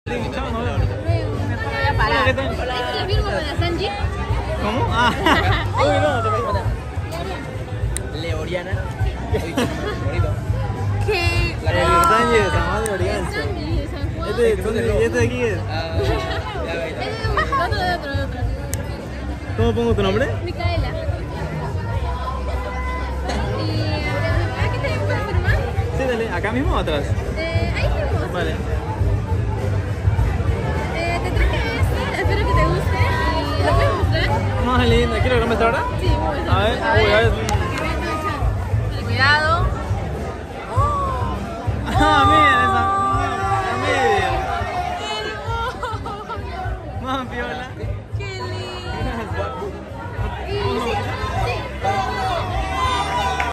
Sí, chao, nos vemos. Mejor voy a parar. ¿Qué tal? ¿Es el Virgo de la Sanji? ¿Cómo? Ah. Uy, no, te me... Leoriana. Bonito. ¿Qué? Sánchez, Amado de Origanza. Sanji, San Juan. ¿Este de aquí es? De otro. ¿Cómo pongo tu nombre? Micaela. ¿Y aquí te puedes firmar? Sí, dale. ¿Acá mismo o atrás? Ahí firmamos. Vale. Te traje este, espero que te guste. ¿Y lo puedes mostrar? Más linda. ¿Quiero que lo muestre ahora? Sí, muy bien. A ver. Uy, a ver. Cuidado.